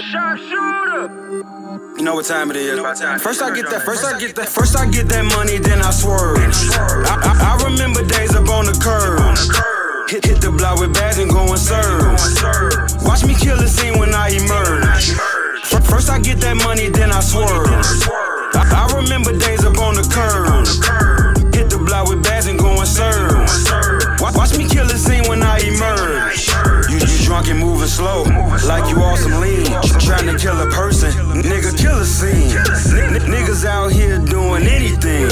You know what time it is. First I get that money, then I swerve. I remember days up on the curb. Hit the block with bags and go and serve. Watch me kill the scene when I emerge. First I get that money, then I swerve. I remember days up on the curb. Hit the block with bags and go and serve. Watch me kill the scene when I emerge. You drunk and moving slow, like you all some lean. Trying to kill a person, nigga, kill a scene. Niggas out here doing anything.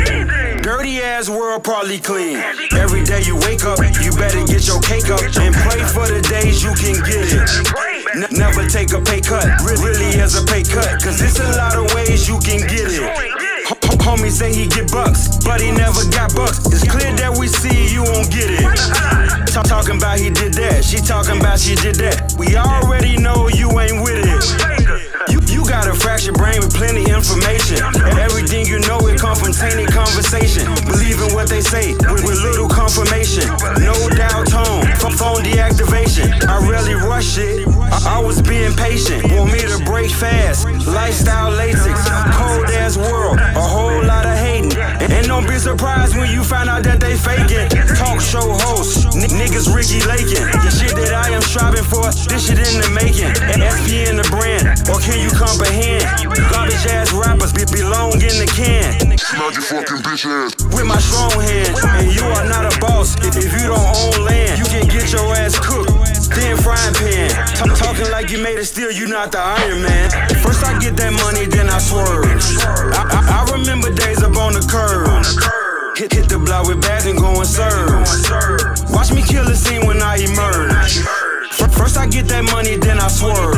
Dirty ass world, partly clean. Every day you wake up, you better get your cake up and pray for the days you can get it. Never take a pay cut, really as a pay cut, cause it's a lot of ways you can get it. Homie say he get bucks, but he never got bucks. It's clear that we see you won't get it. Talking about he did that, she talking about she did that. We already know you ain't with it. You got a fractured brain with plenty information. Everything you know it come from tainted conversation. Believe in what they say with little confirmation. No doubt tone, phone deactivation. I rarely rush it, I was being patient. Want me to break fast, lifestyle LASIX. Cold ass world, a whole lot of hating. And don't be surprised when you find out that they faking. Talk show hosts, niggas Ricky Lakin. The shit that I am striving for, this shit in the making. SP in the brand, or can you comprehend? Garbage ass rappers belong in the can. Smack your fucking bitch ass with my strong hand, and you are not a boss if you don't own land. You can get your ass cooked, then frying pan. Talking like you made it, still you not the Iron Man. First I get that money, then I swerve. I remember days up on the curb. Hit the block with bags and go and serve. Watch me kill the scene when I emerge. First I get that money, then I swerve.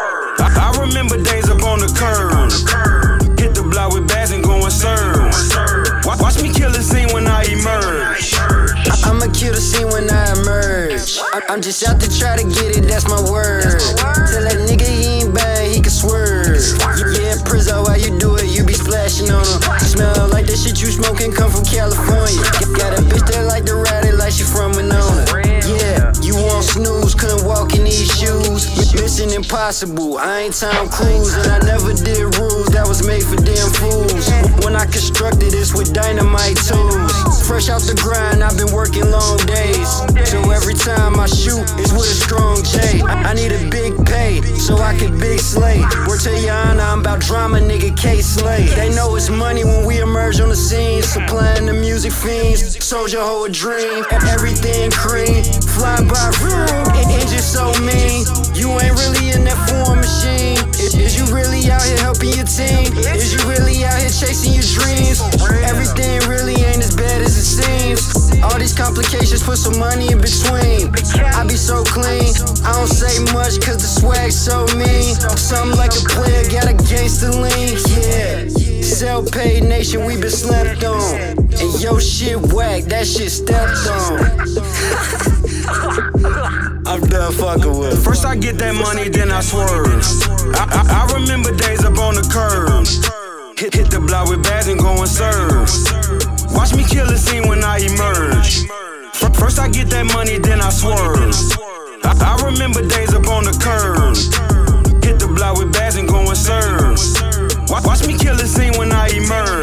I remember days up on the curb. Hit the block with bags and go and serve. Watch me kill the scene when I emerge. I'ma kill the scene when I emerge. I'm just out to try to get it, that's my word. Tell that nigga he ain't bad, he can swerve. Yeah, Prizzo, while you do it, you be splashing on him. Smell like that shit you smoking come from California. Got a bitch that like to ride it like she from Winona. Yeah, you want snooze, couldn't walk in these shoes. Mission impossible, I ain't Tom Cruise. And I never did rules that was made for damn fools. When I constructed this with dynamite tools. Fresh out the grind, I've been working long days. So every time I shoot, it's with a strong J. I need a big pay, so I can big slay. Word to your honor, I'm about drama, nigga, K-Slay. They know it's money when we emerge on the scene. Supplying the music fiends, soldier hoe a dream. Everything cream, fly by room, it's just so mean. You ain't really in that foreign machine. Is you really out here helping your team? Is you really out here chasing your dreams? Everything really ain't as bad as it seems. All these complications put some money in between. I be so clean, I don't say much cause the swag's so mean. Something like a player, got a gangster lean. Yeah, self-paid nation, we been slept on. And yo shit whack, that shit stepped on. I'm done fucking with it. First I get that money, then I swerve. I remember days up on the curb. Hit the block with bags and go and serve. Watch me kill the scene when I emerge. First I get that money, then I swerve. I remember days up on the curb. Hit the block with bags and go and serve. Watch me kill the scene when I emerge.